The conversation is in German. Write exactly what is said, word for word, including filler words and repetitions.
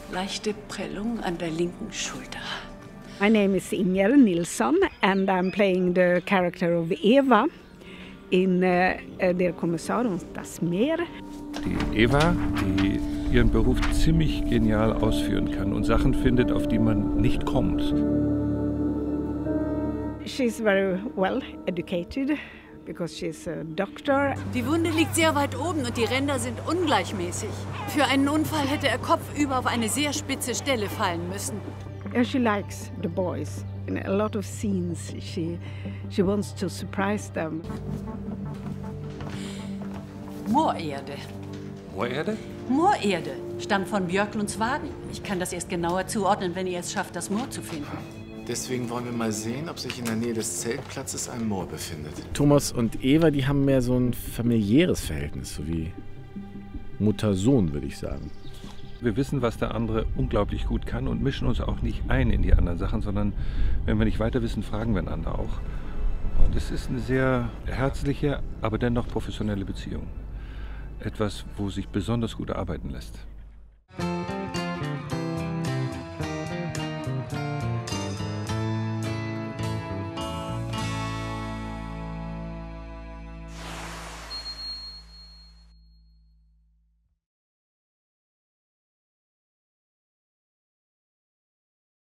Leichte Prellung an der linken Schulter. My name is Inger Nilsson and I'm playing the character of Eva in uh, Der Kommissar und das Meer. Die Eva, die ihren Beruf ziemlich genial ausführen kann und Sachen findet, auf die man nicht kommt. She's very well educated because she's a doctor. Die Wunde liegt sehr weit oben und die Ränder sind ungleichmäßig. Für einen Unfall hätte er kopfüber auf eine sehr spitze Stelle fallen müssen. And she likes the boys. In a lot of scenes she, she wants to surprise them. Moorerde. Moorerde? Moorerde stammt von Björklunds Wagen. Ich kann das erst genauer zuordnen, wenn ihr es schafft, das Moor zu finden. Deswegen wollen wir mal sehen, ob sich in der Nähe des Zeltplatzes ein Moor befindet. Thomas und Eva, die haben mehr so ein familiäres Verhältnis, so wie Mutter-Sohn, würde ich sagen. Wir wissen, was der andere unglaublich gut kann und mischen uns auch nicht ein in die anderen Sachen, sondern wenn wir nicht weiter wissen, fragen wir einander auch. Und es ist eine sehr herzliche, aber dennoch professionelle Beziehung. Etwas, wo sich besonders gut arbeiten lässt.